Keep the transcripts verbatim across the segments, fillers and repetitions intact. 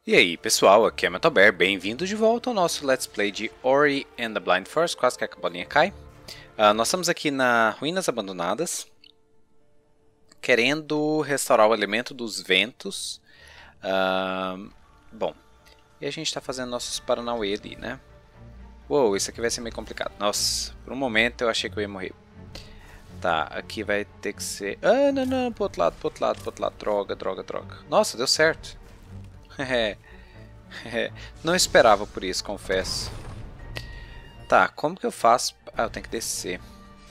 E aí pessoal, aqui é Metalbear, bem-vindos de volta ao nosso Let's Play de Ori and the Blind Forest, quase que a bolinha cai. Uh, nós estamos aqui na Ruínas Abandonadas, querendo restaurar o elemento dos ventos. Uh, bom, e a gente está fazendo nossos Paranauê ali, né? Uou, isso aqui vai ser meio complicado. Nossa, por um momento eu achei que eu ia morrer. Tá, aqui vai ter que ser... Ah, não, não, pro outro lado, pro outro lado, pro outro lado. Droga, droga, droga. Nossa, deu certo. Não esperava por isso, confesso. Tá, como que eu faço? Ah, eu tenho que descer.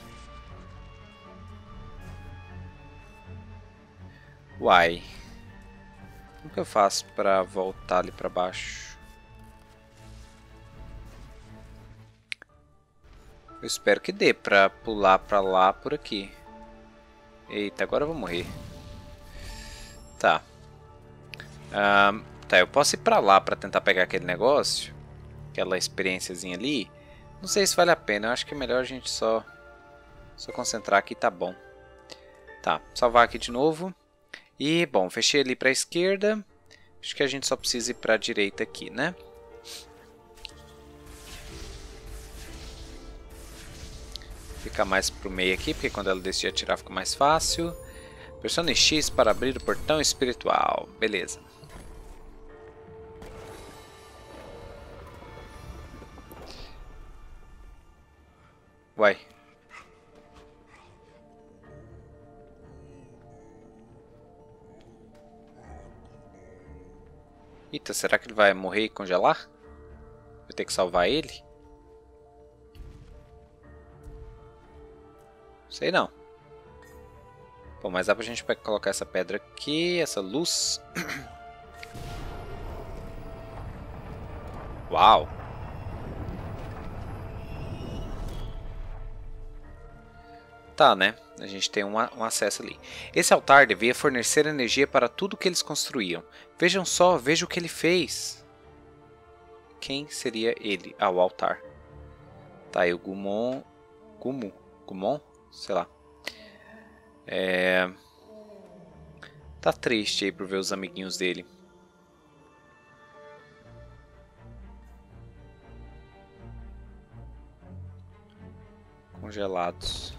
Uai. Como que eu faço pra voltar ali pra baixo? Eu espero que dê pra pular pra lá por aqui. Eita, agora eu vou morrer. Tá. Um, tá, eu posso ir pra lá pra tentar pegar aquele negócio. Aquela experiênciazinha ali. Não sei se vale a pena, eu acho que é melhor a gente só, só concentrar aqui, tá bom. Tá, salvar aqui de novo. E, bom, fechei ali pra esquerda. Acho que a gente só precisa ir pra direita aqui, né? Ficar mais pro meio aqui, porque quando ela decidir atirar fica mais fácil. Pressione X para abrir o portão espiritual. Beleza. Uai. Eita, será que ele vai morrer e congelar? Vou ter que salvar ele? Sei não. Bom, mas dá pra gente colocar essa pedra aqui, essa luz. Uau! Tá, né? A gente tem um, um acesso ali. Esse altar devia fornecer energia para tudo que eles construíam. Vejam só, veja o que ele fez. Quem seria ele? Ah, o altar. Tá, e o Gumon... Gumu? Gumon? Sei lá. É... Tá triste aí por ver os amiguinhos dele. Congelados.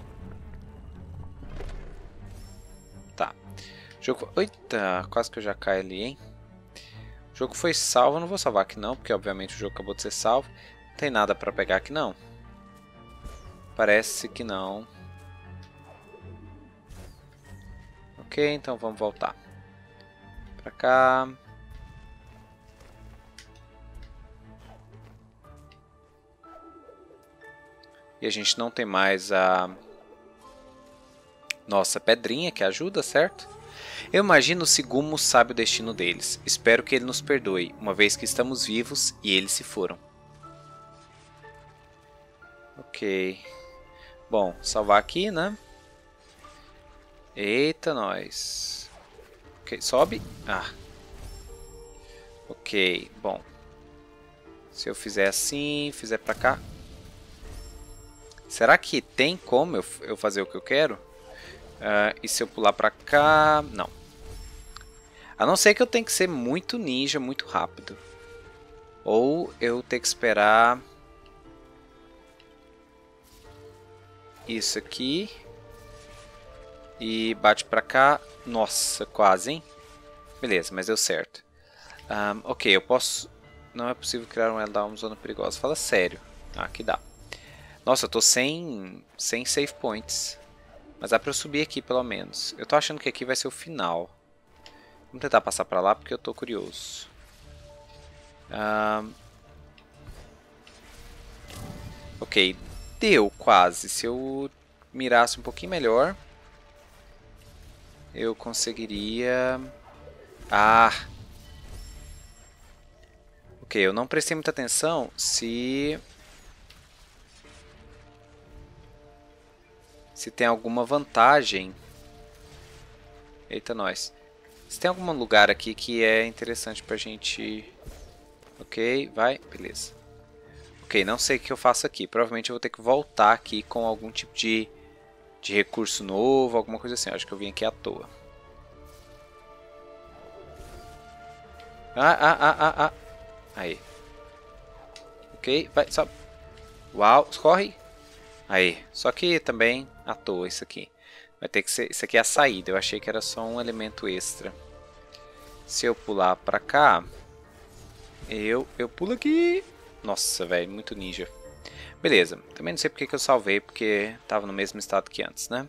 Tá. O jogo... Eita, quase que eu já caio ali, hein? O jogo foi salvo, eu não vou salvar aqui não, porque obviamente o jogo acabou de ser salvo. Não tem nada pra pegar aqui não. Parece que não. Ok, então vamos voltar. Pra cá. E a gente não tem mais a nossa pedrinha que ajuda, certo? Eu imagino se Gumo sabe o destino deles. Espero que ele nos perdoe, uma vez que estamos vivos e eles se foram. Ok. Bom, salvar aqui, né? Eita, nós. Ok, sobe. Ah. Ok, bom. Se eu fizer assim, fizer pra cá. Será que tem como eu, eu fazer o que eu quero? Uh, e se eu pular pra cá? Não. A não ser que eu tenha que ser muito ninja, muito rápido. Ou eu ter que esperar... Isso aqui. E bate pra cá. Nossa, quase, hein? Beleza, mas deu certo. Um, ok, eu posso... Não é possível criar um elo da uma zona perigosa. Fala sério. Ah, aqui dá. Nossa, eu tô sem, sem save points. Mas dá pra eu subir aqui, pelo menos. Eu tô achando que aqui vai ser o final. Vamos tentar passar pra lá, porque eu tô curioso. Um... Ok, deu quase. Se eu mirasse um pouquinho melhor, eu conseguiria... Ah! Ok, eu não prestei muita atenção se... Se tem alguma vantagem. Eita, nós. Se tem algum lugar aqui que é interessante pra gente... Ok, vai, beleza. Ok, não sei o que eu faço aqui. Provavelmente eu vou ter que voltar aqui com algum tipo de, de recurso novo, alguma coisa assim. Acho que eu vim aqui à toa. Ah, ah, ah, ah, ah. Aí. Ok, vai, sobe. Uau, corre. Aí, só que também à toa isso aqui. Vai ter que ser, isso aqui é a saída, eu achei que era só um elemento extra. Se eu pular pra cá, eu, eu pulo aqui. Nossa, velho, muito ninja. Beleza, também não sei porque que eu salvei, porque tava no mesmo estado que antes, né?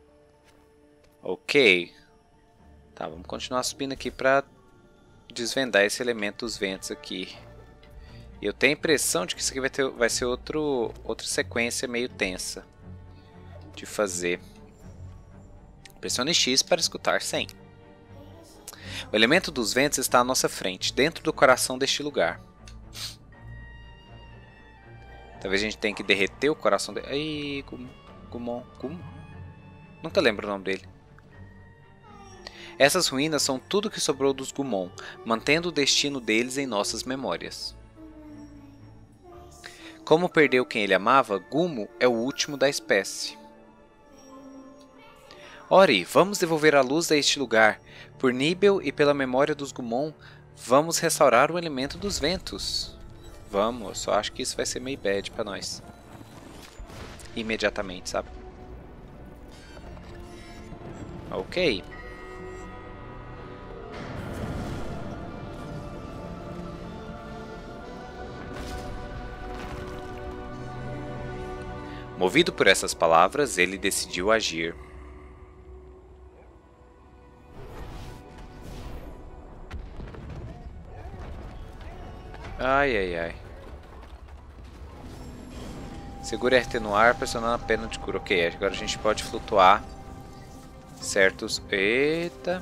Ok. Tá, vamos continuar subindo aqui pra desvendar esse elemento dos ventos aqui. E eu tenho a impressão de que isso aqui vai, ter, vai ser outro, outra sequência meio tensa de fazer. Pressione X para escutar cem. O elemento dos ventos está à nossa frente, dentro do coração deste lugar. Talvez a gente tenha que derreter o coração dele. Ai, Gumon, Gumon. Nunca lembro o nome dele. Essas ruínas são tudo que sobrou dos Gumon, mantendo o destino deles em nossas memórias. Como perdeu quem ele amava, Gumo é o último da espécie. Ori, vamos devolver a luz a este lugar. Por Nibel e pela memória dos Gumon, vamos restaurar o elemento dos ventos. Vamos, eu só acho que isso vai ser meio bad pra nós. Imediatamente, sabe? Ok. Movido por essas palavras, ele decidiu agir. Ai, ai, ai. Segure R T no ar, pressionando a pena de cura. Ok, agora a gente pode flutuar certos... Eita.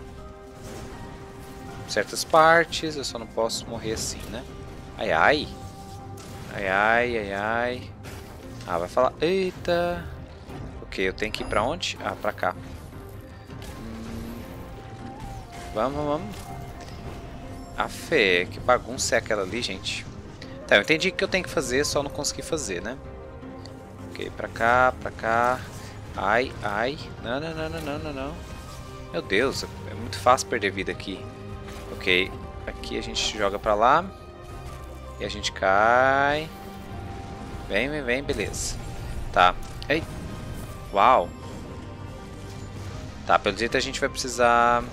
Certas partes, eu só não posso morrer assim, né? Ai, ai. Ai, ai, ai, ai. Ah, vai falar... Eita. Ok, eu tenho que ir pra onde? Ah, pra cá. Hum. Vamos, vamos. A fé, que bagunça é aquela ali, gente? Tá, eu entendi o que eu tenho que fazer, só não consegui fazer, né? Ok, pra cá, pra cá. Ai, ai. Não, não, não, não, não, não, não. Meu Deus, é muito fácil perder vida aqui. Ok, aqui a gente joga pra lá. E a gente cai. Vem, vem, vem, beleza. Tá. Ei. Uau. Tá, pelo jeito a gente vai precisar...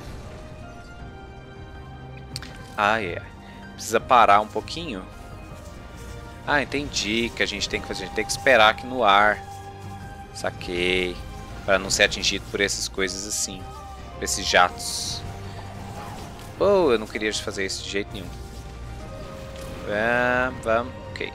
Ai, ai. Precisa parar um pouquinho. Ah, entendi que a gente tem que fazer. A gente tem que esperar aqui no ar. Saquei. Para não ser atingido por essas coisas assim. Por esses jatos. Oh, eu não queria fazer isso de jeito nenhum. Vamos, vamos. Ok.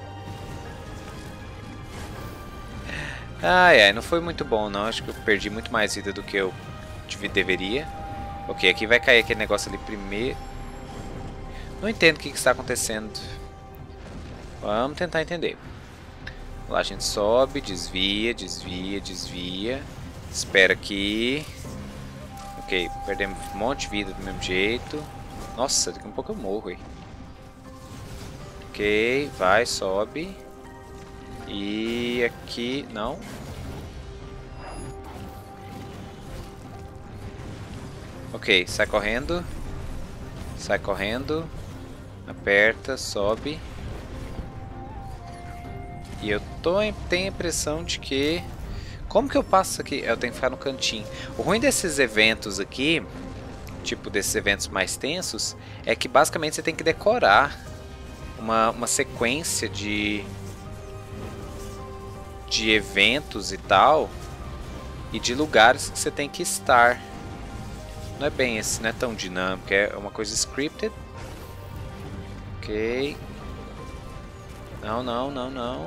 Ai, ai, não foi muito bom não. Acho que eu perdi muito mais vida do que eu deveria. Ok, aqui vai cair aquele negócio ali primeiro. Não entendo o que, que está acontecendo. Vamos tentar entender. Lá a gente sobe, desvia, desvia, desvia. Espera aqui. Ok, perdemos um monte de vida do mesmo jeito. Nossa, daqui a um pouco eu morro aí. Ok, vai, sobe. E aqui, não. Ok, sai correndo. Sai correndo. Aperta, sobe. E eu tô, tenho a impressão de que... Como que eu passo aqui? Eu tenho que ficar no cantinho. O ruim desses eventos aqui, tipo desses eventos mais tensos, é que basicamente você tem que decorar uma, uma sequência de, de eventos e tal, e de lugares que você tem que estar. Não é bem esse, não é tão dinâmico, é uma coisa scripted. Ok. Não, não, não, não.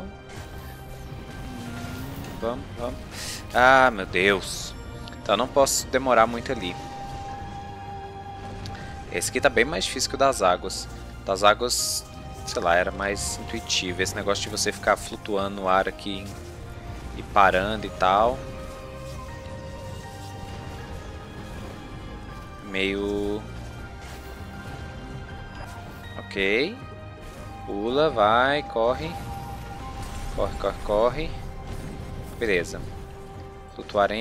Vamos, vamos. Ah, meu Deus. Então não posso demorar muito ali. Esse aqui tá bem mais difícil que o das águas. Das águas, sei lá, era mais intuitivo. Esse negócio de você ficar flutuando no ar aqui e parando e tal. Meio... Ok. Pula, vai, corre. Corre, corre, corre. Beleza.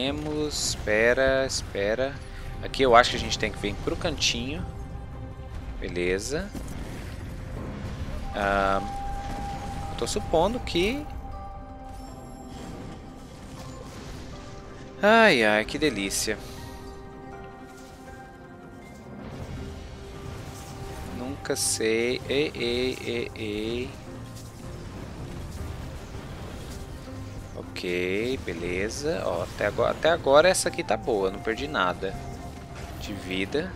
Flutuaremos. Espera, espera. Aqui eu acho que a gente tem que vir pro cantinho. Beleza. Ah, eu tô supondo que... Ai, ai, que delícia. Nunca sei. Ei, ei, ei, ei. Ok, beleza. Ó, até agora, até agora essa aqui tá boa, não perdi nada de vida.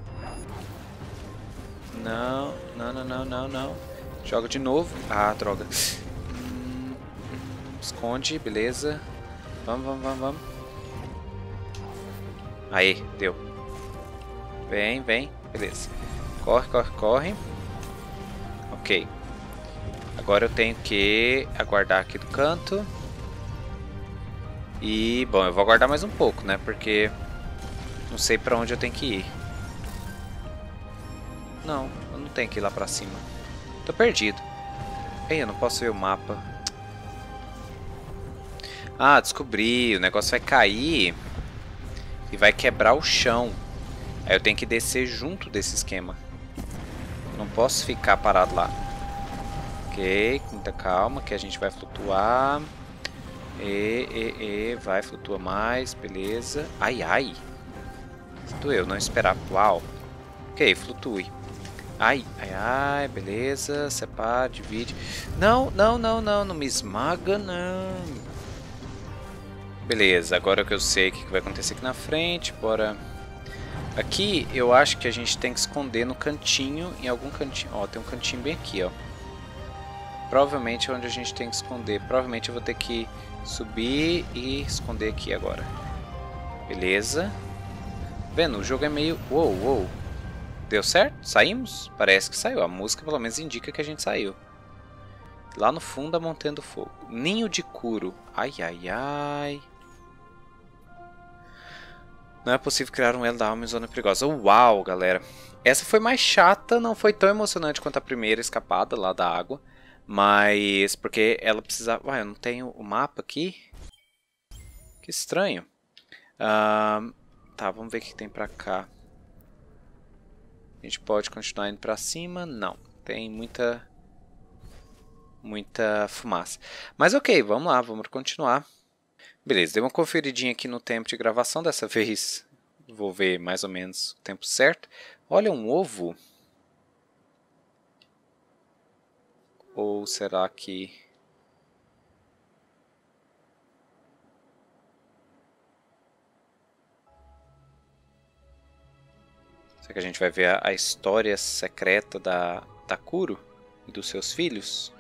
Não, não, não, não, não, não. Joga de novo. Ah, droga. Hum, esconde, beleza. Vamos, vamos, vamos, vamos. Aí, deu. Vem, vem, beleza. Corre, corre, corre. Ok. Agora eu tenho que aguardar aqui do canto. E, bom, eu vou aguardar mais um pouco, né? Porque não sei pra onde eu tenho que ir. Não, eu não tenho que ir lá pra cima. Tô perdido. Ei, eu não posso ver o mapa. Ah, descobri. O negócio vai cair e vai quebrar o chão. Aí eu tenho que descer junto desse esquema. Não posso ficar parado lá. Ok, muita calma que a gente vai flutuar. E, e, e, vai, flutua mais, beleza. Ai, ai. Doeu, não esperava. Uau. Ok, flutue. Ai, ai, ai, beleza. Separa, divide. Não, não, não, não, não me esmaga, não. Beleza, agora que eu sei o que vai acontecer aqui na frente, bora. Aqui eu acho que a gente tem que esconder no cantinho, em algum cantinho. Ó, tem um cantinho bem aqui, ó. Provavelmente é onde a gente tem que esconder. Provavelmente eu vou ter que subir e esconder aqui agora. Beleza. Vendo, o jogo é meio... Uou, uou. Deu certo? Saímos? Parece que saiu. A música pelo menos indica que a gente saiu. Lá no fundo a montanha do fogo. Ninho de Kuro. Ai, ai, ai. Não é possível criar um elo da alma em zona perigosa. Uau, galera. Essa foi mais chata. Não foi tão emocionante quanto a primeira escapada lá da água. Mas porque ela precisava... Ué, eu não tenho o mapa aqui? Que estranho. Uh, tá, vamos ver o que tem pra cá. A gente pode continuar indo pra cima? Não. Tem muita... Muita fumaça. Mas ok, vamos lá, vamos continuar. Beleza, dei uma conferidinha aqui no tempo de gravação. Dessa vez vou ver mais ou menos o tempo certo. Olha, um ovo. Ou será que... Será que a gente vai ver a, a história secreta da, da Kuro e dos seus filhos?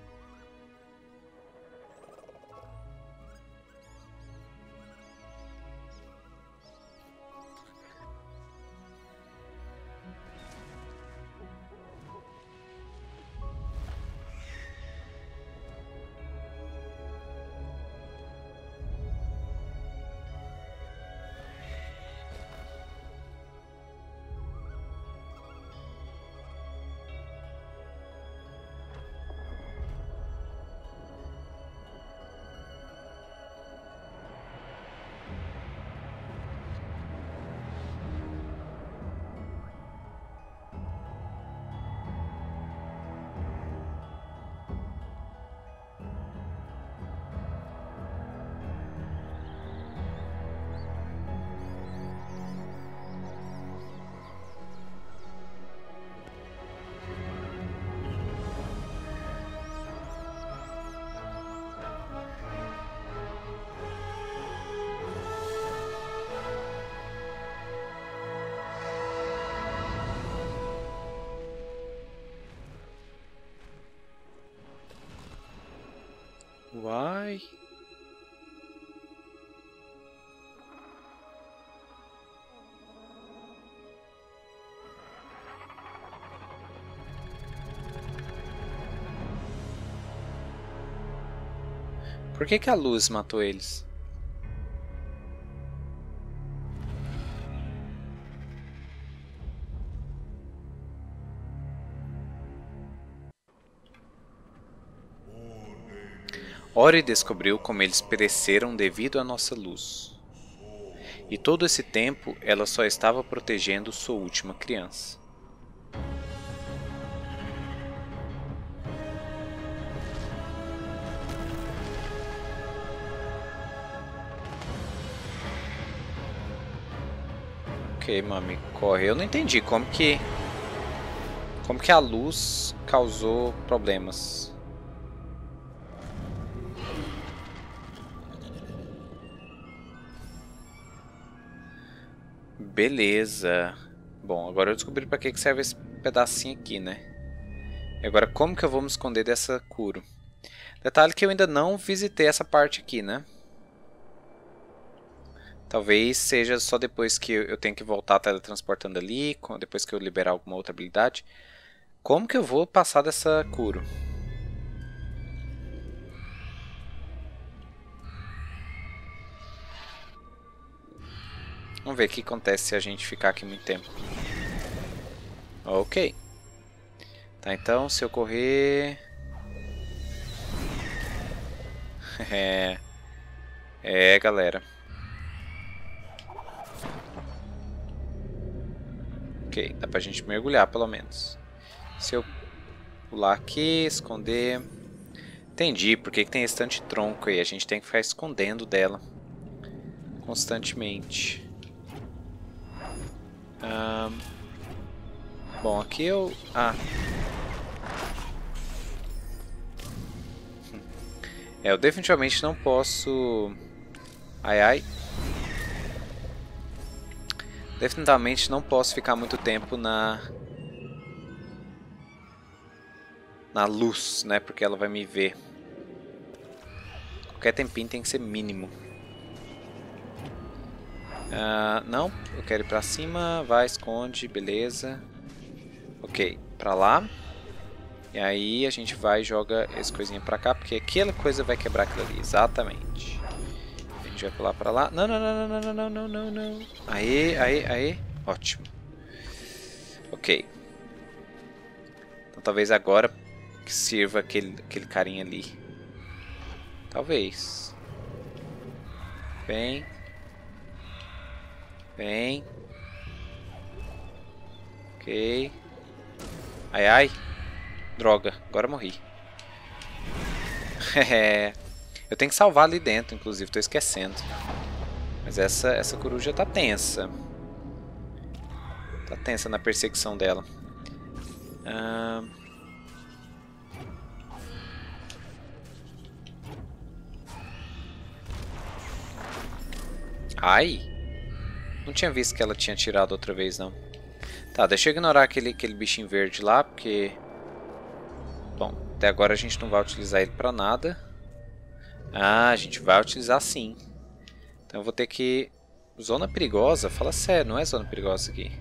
Uai. Por que que a luz matou eles? Ori descobriu como eles pereceram devido à nossa luz. E todo esse tempo ela só estava protegendo sua última criança. Ok, meu amigo, corre. Eu não entendi como que... Como que a luz causou problemas. Beleza. Bom, agora eu descobri pra que que serve esse pedacinho aqui, né? E agora como que eu vou me esconder dessa Kuro? Detalhe que eu ainda não visitei essa parte aqui, né? Talvez seja só depois que eu tenho que voltar teletransportando ali, depois que eu liberar alguma outra habilidade. Como que eu vou passar dessa Kuro? Vamos ver o que acontece se a gente ficar aqui muito tempo. Ok. Tá, então se eu correr... é... É, galera. Ok, dá pra gente mergulhar pelo menos. Se eu pular aqui, esconder... Entendi, porque que tem esse tanto de tronco aí. A gente tem que ficar escondendo dela. Constantemente. Ah, bom, aqui eu... Ah. É, eu definitivamente não posso... Ai, ai. Definitivamente não posso ficar muito tempo na... Na luz, né? Porque ela vai me ver. Qualquer tempinho tem que ser mínimo. Ah, não, eu quero ir pra cima. Vai, esconde, beleza. Ok, pra lá. E aí a gente vai e joga esse coisinha pra cá, porque aquela coisa vai quebrar aquilo ali, exatamente. A gente vai pular pra lá. Não, não, não, não, não, não, não, não, não. Aê, aê, aê. Ótimo. Ok. Então talvez agora que sirva aquele, aquele carinha ali. Talvez. Vem. Vem. Ok. Ai, ai. Droga, agora morri. Eu tenho que salvar ali dentro, inclusive, tô esquecendo. Mas essa, essa coruja tá tensa. Tá tensa na perseguição dela. Ah... Ai! Não tinha visto que ela tinha tirado outra vez, não. Tá, deixa eu ignorar aquele, aquele bichinho verde lá, porque... Bom, até agora a gente não vai utilizar ele pra nada. Ah, a gente vai utilizar sim. Então eu vou ter que... Zona perigosa? Fala sério, não é zona perigosa aqui.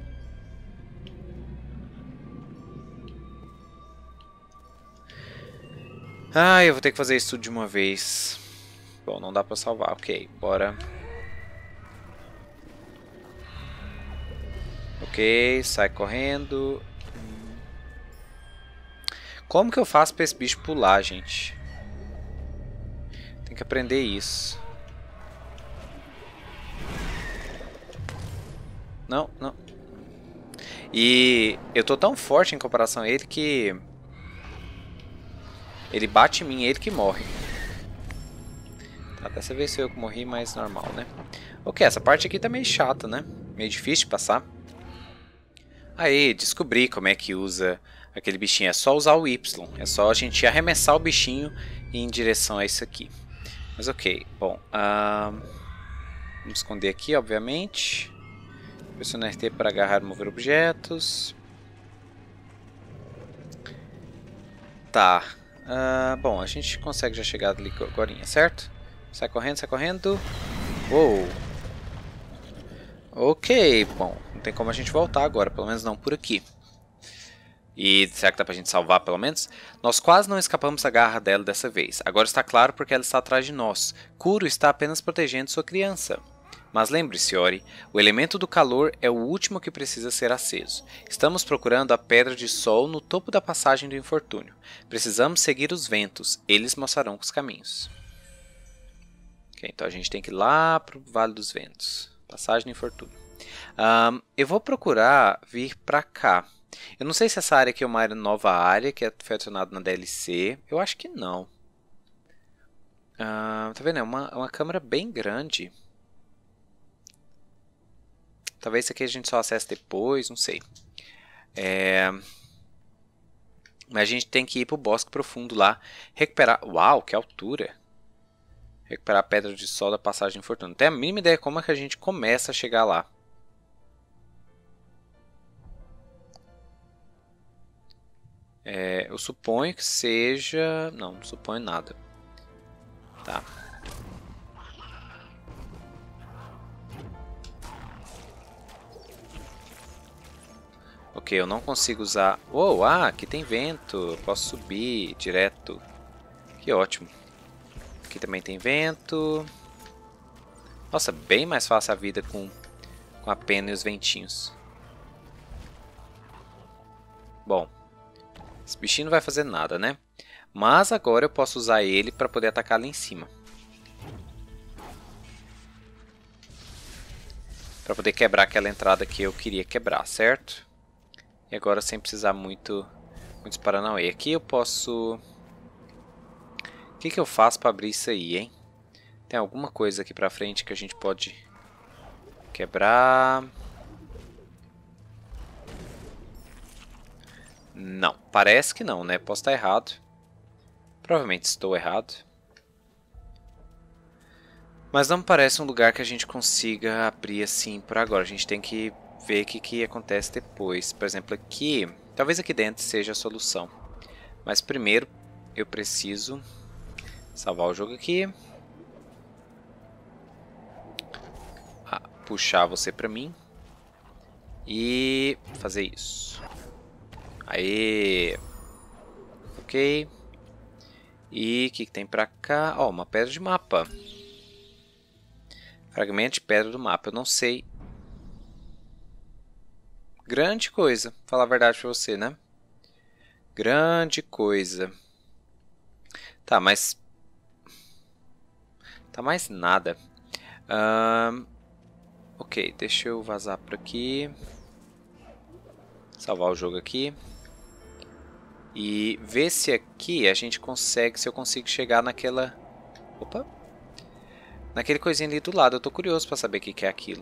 Ah, eu vou ter que fazer isso tudo de uma vez. Bom, não dá pra salvar. Ok, bora. Ok, sai correndo. Como que eu faço pra esse bicho pular, gente? Tem que aprender isso. Não, não. E eu tô tão forte em comparação a ele que... Ele bate em mim, é ele que morre. Tá, dessa vez foi eu que morri, mas normal, né? Ok, essa parte aqui tá meio chata, né? Meio difícil de passar. Aí, descobri como é que usa aquele bichinho. É só usar o Y. É só a gente arremessar o bichinho em direção a isso aqui. Mas ok, bom. Uh, vamos esconder aqui, obviamente. Pressiona R T para agarrar e mover objetos. Tá. Uh, bom, a gente consegue já chegar ali agora, certo? Sai correndo, sai correndo. Uou. Ok, bom. Não tem como a gente voltar agora, pelo menos não por aqui. E será que dá pra gente salvar pelo menos? Nós quase não escapamos da garra dela dessa vez. Agora está claro porque ela está atrás de nós. Kuro está apenas protegendo sua criança. Mas lembre-se, Ori, o elemento do calor é o último que precisa ser aceso. Estamos procurando a Pedra de Sol no topo da passagem do infortúnio. Precisamos seguir os ventos, eles mostrarão os caminhos. Ok, então a gente tem que ir lá para o Vale dos Ventos. Passagem do infortúnio. Um, eu vou procurar vir para cá. Eu não sei se essa área aqui é uma área nova área, que foi adicionada na D L C. Eu acho que não. Uh, tá vendo? É uma, uma câmera bem grande. Talvez isso aqui a gente só acesse depois, não sei. É... Mas a gente tem que ir pro bosque profundo lá. Recuperar... Uau, que altura! Recuperar a pedra de sol da passagem de fortuna. Não tenho a mínima ideia como é que a gente começa a chegar lá. É, eu suponho que seja... Não, não suponho nada. Tá. Ok, eu não consigo usar... Oh, ah, aqui tem vento. Eu posso subir direto. Que ótimo. Aqui também tem vento. Nossa, bem mais fácil a vida com, com a pena e os ventinhos. Bom, esse bichinho não vai fazer nada, né? Mas agora eu posso usar ele para poder atacar lá em cima. Para poder quebrar aquela entrada que eu queria quebrar, certo? E agora sem precisar muito, muitos paranauê. Aqui eu posso... O que, que eu faço para abrir isso aí, hein? Tem alguma coisa aqui pra frente que a gente pode quebrar? Não, parece que não, né? Posso estar errado. Provavelmente estou errado. Mas não me parece um lugar que a gente consiga abrir assim por agora. A gente tem que ver o que, que acontece depois. Por exemplo, aqui... Talvez aqui dentro seja a solução. Mas primeiro eu preciso salvar o jogo aqui. Ah, puxar você pra mim. E fazer isso. Aê! Ok. E o que, que tem pra cá? Ó, oh, uma pedra de mapa. Fragmento de pedra do mapa. Eu não sei. Grande coisa. Falar a verdade pra você, né? Grande coisa. Tá, mas... Tá mais nada. Um... Ok, deixa eu vazar por aqui. Salvar o jogo aqui. E ver se aqui a gente consegue, se eu consigo chegar naquela... Opa! Naquele coisinho ali do lado. Eu tô curioso pra saber o que, que é aquilo.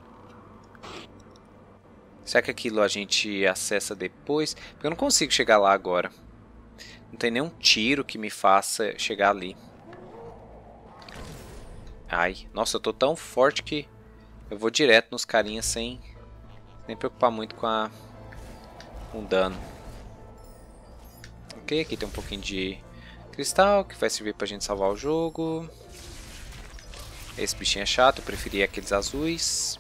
Será que aquilo a gente acessa depois? Porque eu não consigo chegar lá agora. Não tem nenhum tiro que me faça chegar ali. Ai, nossa, eu tô tão forte que eu vou direto nos carinhas sem nem preocupar muito com a com o dano. Ok, aqui tem um pouquinho de cristal que vai servir pra gente salvar o jogo. Esse bichinho é chato, eu preferi aqueles azuis.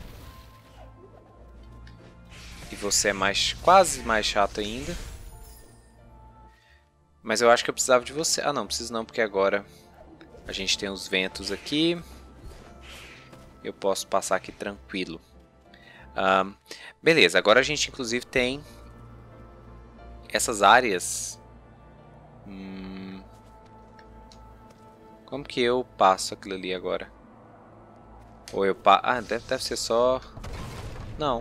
E você é mais, quase mais chato ainda. Mas eu acho que eu precisava de você. Ah, não, preciso não, porque agora a gente tem os ventos aqui. Eu posso passar aqui tranquilo. Um, beleza, agora a gente inclusive tem essas áreas. Hum, como que eu passo aquilo ali agora? Ou eu passo... Ah, deve, deve ser só... Não.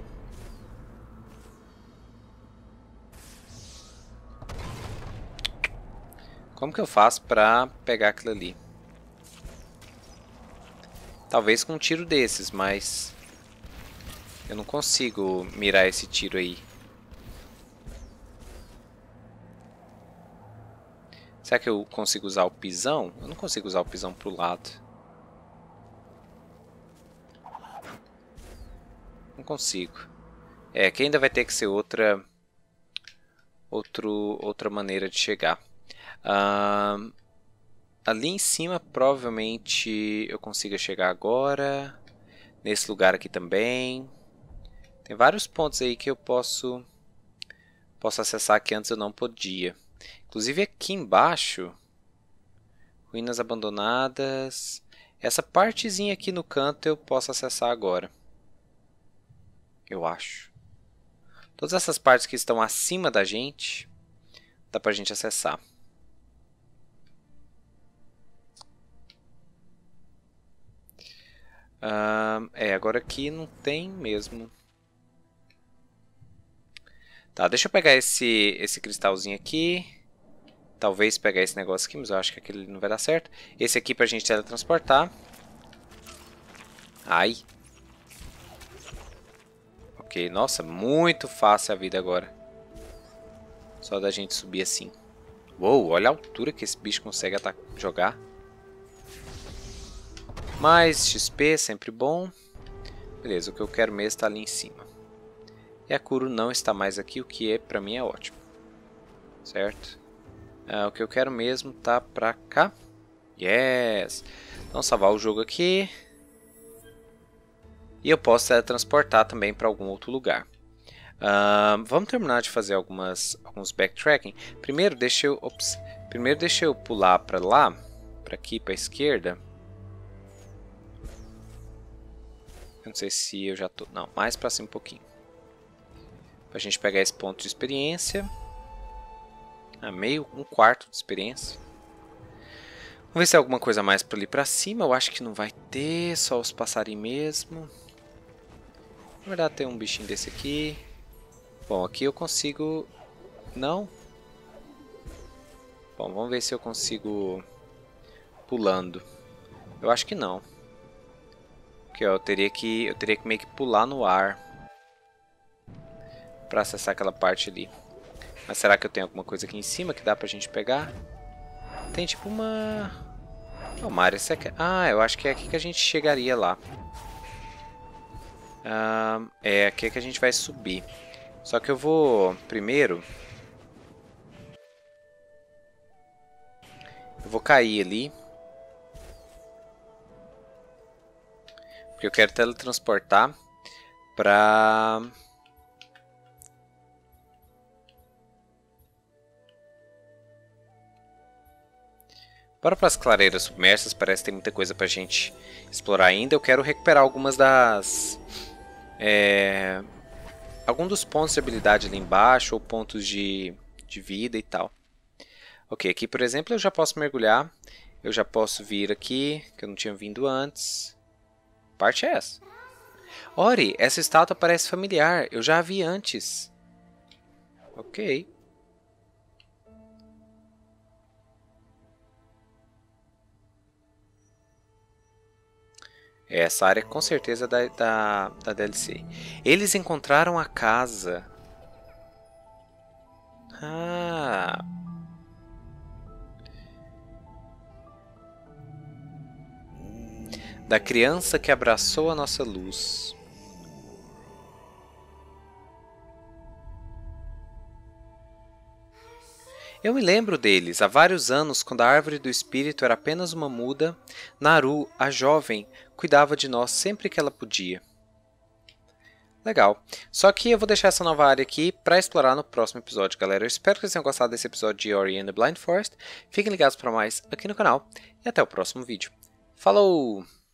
Como que eu faço pra pegar aquilo ali? Talvez com um tiro desses, mas... Eu não consigo mirar esse tiro aí. Será que eu consigo usar o pisão? Eu não consigo usar o pisão pro lado. Não consigo. É, que ainda vai ter que ser outra... Outro, outra maneira de chegar. Uh, ali em cima provavelmente eu consiga chegar agora. Nesse lugar aqui também. Tem vários pontos aí que eu posso posso acessar que antes eu não podia. Inclusive aqui embaixo, ruínas abandonadas. Essa partezinha aqui no canto eu posso acessar agora. Eu acho. Todas essas partes que estão acima da gente, dá pra gente acessar. Uh, é, agora aqui não tem mesmo. Tá, deixa eu pegar esse, esse cristalzinho aqui. Talvez pegar esse negócio aqui, mas eu acho que aquele não vai dar certo. Esse aqui pra gente teletransportar. Ai. Ok, nossa, muito fácil a vida agora. Só da gente subir assim. Uou, olha a altura que esse bicho consegue jogar. Mais X P, sempre bom. Beleza, o que eu quero mesmo está ali em cima. E a Kuro não está mais aqui, o que é, pra mim é ótimo. Certo? Ah, o que eu quero mesmo tá pra cá. Yes! Vamos salvar o jogo aqui. E eu posso teletransportar também para algum outro lugar. Uh, vamos terminar de fazer algumas, alguns backtracking. Primeiro deixa eu, ops, primeiro deixa eu pular para lá, para aqui, para a esquerda. Eu não sei se eu já tô... Não, mais para cima um pouquinho. Para a gente pegar esse ponto de experiência. Ah, meio, um quarto de experiência. Vamos ver se tem alguma coisa mais para ali para cima. Eu acho que não vai ter, só os passarinhos mesmo. Na verdade tem um bichinho desse aqui. Bom, aqui eu consigo... Não? Bom, vamos ver se eu consigo... Pulando. Eu acho que não. Porque ó, eu teria que... Eu teria que meio que pular no ar. Pra acessar aquela parte ali. Mas será que eu tenho alguma coisa aqui em cima que dá pra gente pegar? Tem tipo uma... Oh, uma área secreta. Ah, eu acho que é aqui que a gente chegaria lá. Ah, é aqui que a gente vai subir. Só que eu vou primeiro... Eu vou cair ali. Porque eu quero teletransportar pra... Bora para as clareiras submersas, parece que tem muita coisa pra gente explorar ainda. Eu quero recuperar algumas das... É... Alguns dos pontos de habilidade ali embaixo, ou pontos de, de vida e tal. Ok, aqui por exemplo eu já posso mergulhar. Eu já posso vir aqui, que eu não tinha vindo antes. Parte é essa. Ori, essa estátua parece familiar, eu já a vi antes. Ok. Essa área com certeza da, da, da D L C. Eles encontraram a casa. Ah. Da criança que abraçou a nossa luz. Eu me lembro deles, há vários anos, quando a árvore do espírito era apenas uma muda, Naru, a jovem, cuidava de nós sempre que ela podia. Legal. Só que eu vou deixar essa nova área aqui para explorar no próximo episódio, galera. Eu espero que vocês tenham gostado desse episódio de Ori and the Blind Forest. Fiquem ligados para mais aqui no canal e até o próximo vídeo. Falou!